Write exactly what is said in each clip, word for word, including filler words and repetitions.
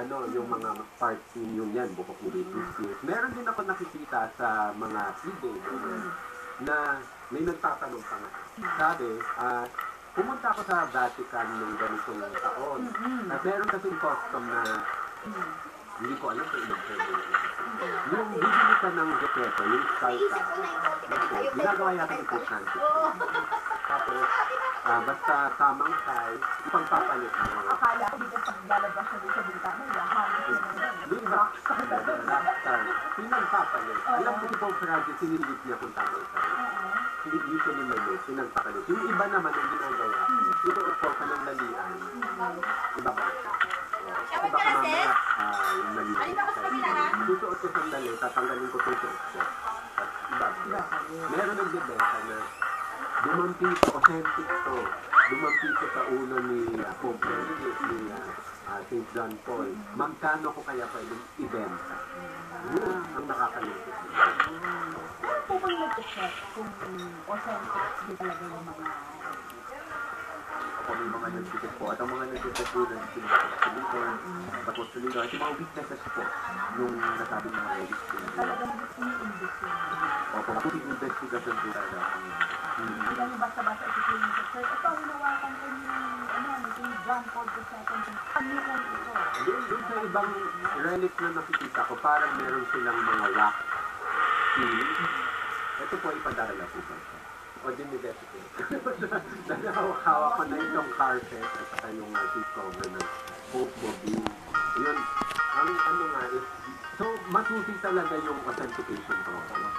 ano, yung mga parts ninyo yan, bukok ni Britney Spears. Meron din ako nakikita sa mga eBay na may nagtatanong pa nga. Sabi, ah, pumunta ako sa Vatican nung ganitong taon. At meron kasing custom na hindi ko alam kung ilang pwede. Yung bibili ka ng dekreto, yung skalta, ginagawa yata ng Pope Francis. Tapos, ah, basta tamang size, ipagpapalit mo. Akala ko dito pag lalabas na dito sa bintana, lahat. Yung rockstar, rockstar, pinagpapalit. Alam ko si Pope Francis, sinilit niya kung tamang size. Hindi usually may may pinagpapalit. Yung iba naman ang ginagawa, ito po ka ng lalian. Iba ba? Iba ka mamaya, ah, yung lalian. Susuot ko sandali, tatanggalin ko itong suot ko. At iba ba? Meron nagbibenta na dumampito, authentic to. Dumampito sa ulo ni uh, Pope Benedict, ni uh, uh, Saint John Paul. Magkano ko kaya pwedeng ibenta? Yun ang nakakalungkot. Ano po bang nag-check kung authentic din talaga yung mga Ako may mga nag-check po. At ang mga nag-check po na sinasalitor, patwasalitor, at yung mga weaknesses po nung nasabing mga lyrics po. talaga nag-i-invest yun? Opo, mabuting investigation po talaga. Hindi lang basta-basta ito yung sir. Ito, hinawakan ko yung ano, yung John Paul the Second. Ano lang ito? Doon, doon sa ibang relic na nakikita ko, parang meron silang mga rock feeling. Ito po ipadarala po ba siya? O dinidesity. Dahil hawak ko na itong carpet at saka yung uh, seat cover ng Pope Mobile. Yun, ang ano nga is, so masusi talaga yung authentication ko.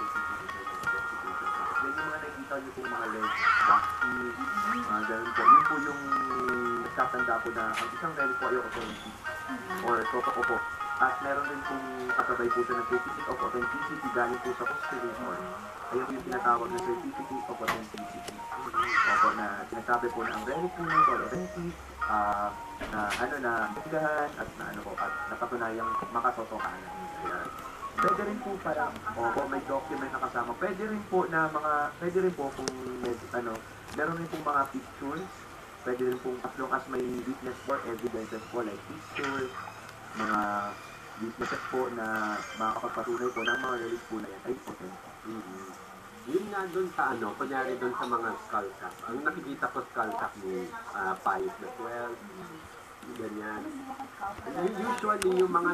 Yan yung mga nakikita nyo po mga legs, boxy, mga ganun po. Yun po yung nagtatanda po na ang isang relic po ay authentic or totoo po. At meron din pong kasabay po siya ng certificate of authenticity galing po sa constellation. Kaya po yung tinatawag na certificate of authenticity. Opo, na sinasabi po na ang relic po nito ay authentic, uh, na ano na matigahan at na ano po, at napatunayang makatotohanan. Kaya pwede rin po parang, opo, may document na kasama. Pwede rin po na mga, pwede rin po kung may, ano, meron rin pong mga pictures. Pwede rin po as long as may witness for evidences po like pictures, mga witnesses po na makakapagpatunay po ng mga relics po na yan ay authentic. Mm-hmm. Yun nga doon sa ano, kunyari doon sa mga skull cap. Ang nakikita ko skull cap ni uh, Pius the twelfth, ganyan. Usually yung mga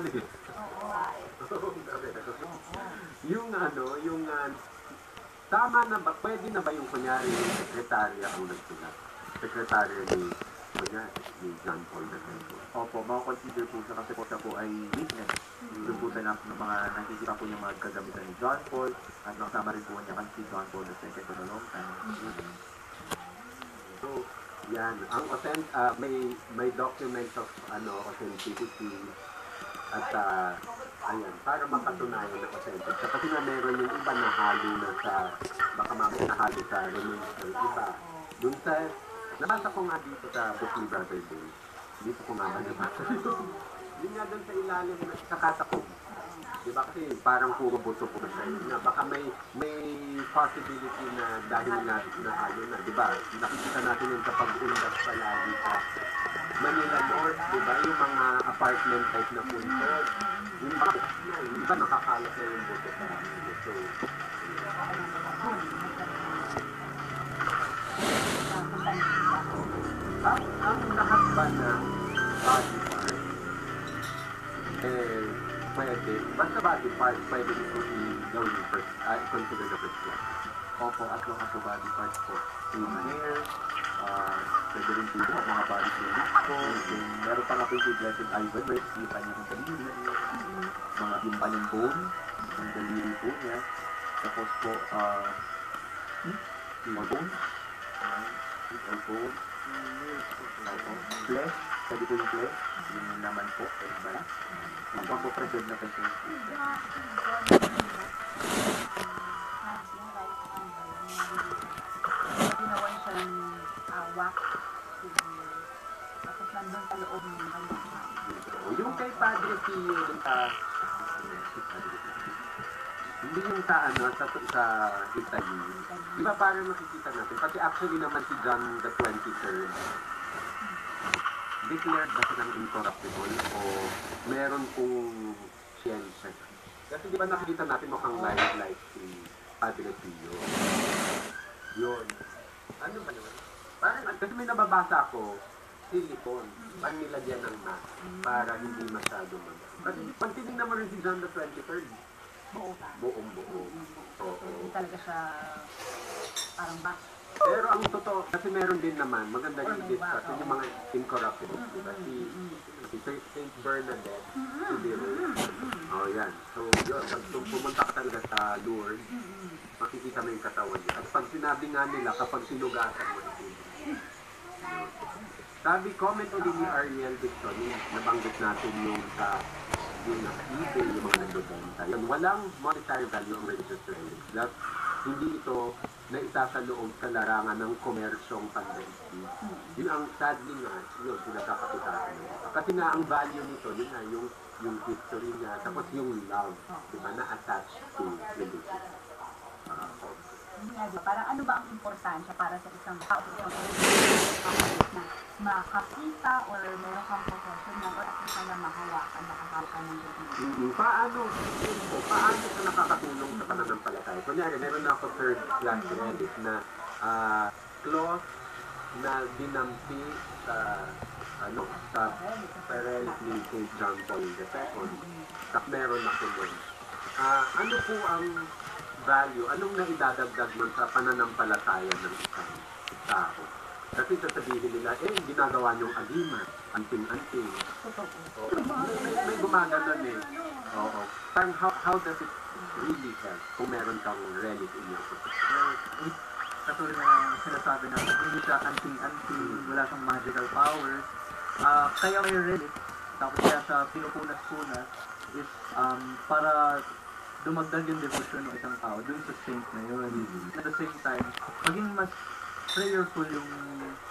yung ano, yung uh, tama na ba, pwede na ba yung kunyari yung sekretarya ang nagsulat? Sekretarya ni kunyari ni John Paul the twelfth. Opo, makakonsider po siya kasi po siya po ay witness. Doon po sa ng mga nakikita po yung mga kagamitan ni John Paul at nakasama rin po niya kasi si John Paul the second for a long time. Mm-hmm. So, yan. Ang authentic, uh, may may documents of ano authenticity at uh, ayan, para mapatunayan na authentic. So, kasi na meron yung iba na halo na sa, baka mamaya nahalo sa religion, iba. Doon sa, nabasa ko nga dito sa book ni Brother Dave. Dito ko nga ba nabasa dito. Yun nga doon sa ilalim na sa katakob. Diba kasi parang puro buto po siya. Na baka may may possibility na dahil nga nahalo na. Diba? Nakikita natin yung kapag undas palagi sa Manila North. Diba? Yung mga apartment type na punto. Yung baka na, yung iba nakakalat na yung buto sa buto. Ang, ang lahat ba ng body part, eh, pwede, basta body part, pwede ito i-gawin yung first, uh, consider the first class. Opo, at long as the body parts po. Yung hair, uh, pwede rin po yung mga body fluids po. Yung meron pa nga po yung blessed Ivan, where yung kanya ng daliri, mga yung kanyang bone, yung daliri po niya. Tapos po, uh, yung bones, yung bones, opo, flesh, pwede po yung flesh, yung laman po, yung balat. Yung po po preserve na peso. Ginawan siya ng uh, wax. Tapos nandun sa loob ng Yung kay Padre Pio sa hindi yung sa ano, sa, sa Italy. Di ba parang makikita natin? Kasi actually naman si John the twenty-third declared ba siya ng incorruptible o meron pong siyensya. Kasi di ba nakikita natin mukhang light like si Padre Pio. Yun. Ano ba naman? Parang, kasi may nababasa ko, silicone, pag nilagyan ng mask para hindi masyado mag... Kasi pag tinignan mo rin si John the twenty-third, Buo ka. buong buo. Oo. Hindi talaga siya parang back. Pero ang totoo, kasi meron din naman, maganda Or rin may discuss, back, yung oo. mga incorruptible, di ba? Si, si Saint Bernadette, si Biro. Oh, yan. So, yun, pag pumunta ka talaga sa Lourdes, makikita mo yung katawan niya. At pag sinabi nga nila, kapag sinugatan mo na yun. Sabi, comment ulit ni Ariel Dixon, yung nabanggit natin yung sa yung naka-eBay, yung mga nagbebenta. Yan, walang monetary value ang registered relics. That, hindi ito na isasaloob sa larangan ng komersyong pandemic. Yun ang sadly nga, yun, pinagkakapitahan nila. Kasi nga ang value nito, yun nga, yung, yung history niya, tapos yung love, di ba, na attached to religion. Uh, Hindi nga, diba? Parang ano ba ang importansya para sa isang tao na makakita or meron kang possession na or at least na mahawakan, makahawakan ng religion? Mm-hmm. Paano, o, paano ito nakakatulong sa pananampalataya? Kunyari, meron na ako third class relic na uh, cloth na dinampi sa ano, sa relic ni Saint John Paul the Second. At meron ako nun. Uh, ano po ang value, anong naidadagdag nun sa pananampalataya ng isang tao? Kasi sasabihin nila, eh, ginagawa niyong agimat, anting-anting. Oo. May, may gumaganon eh. Oo. Parang how, how does it really help kung meron kang relic in your possession? Well, katulad na sinasabi natin, hindi siya anting-anting, wala siyang magical powers. Ah, kaya may relic, tapos kaya sa pinupunas-punas is um, para dumagdag yung devotion ng isang tao dun sa saint na yun. At the same time, maging mas prayerful yung